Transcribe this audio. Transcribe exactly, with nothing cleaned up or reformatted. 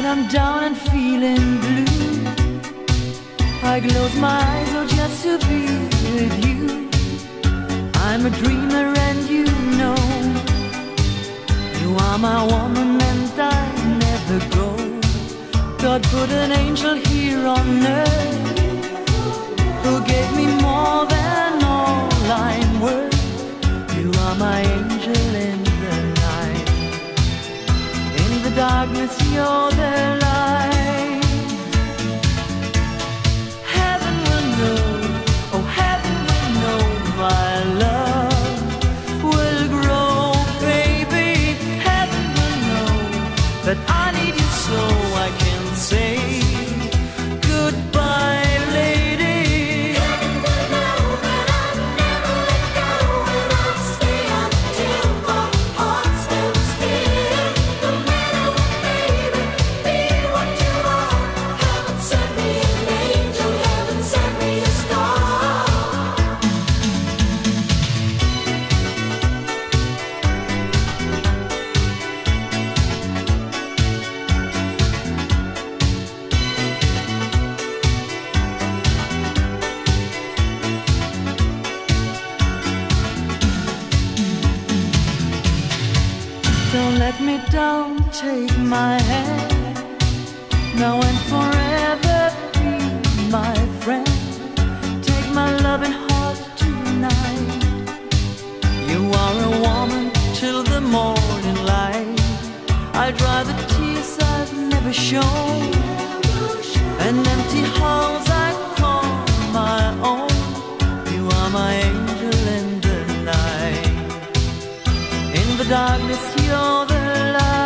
I'm down and feeling blue, I close my eyes, oh, just to be with you. I'm a dreamer and you know, you are my woman and I never go. God put an angel here on earth who gave me more than all I'm worth. You are my angel in the night, in the darkness you're the light. Heaven will know, oh heaven will know, my love will grow, baby. Heaven will know that I need you so I can say goodbye, lady. Heaven will know that I'll never let go, and I'll stay until my heart stands still. No matter what, baby, be what you are. Heaven sent me an angel, heaven sent me a star. Don't let me down, take my hand, now and forever be my friend. Take my loving heart tonight. You are a woman till the morning light. I dry the tears I've never shown, and empty halls I call my own. You are my angel in the night, in the darkness you're the light.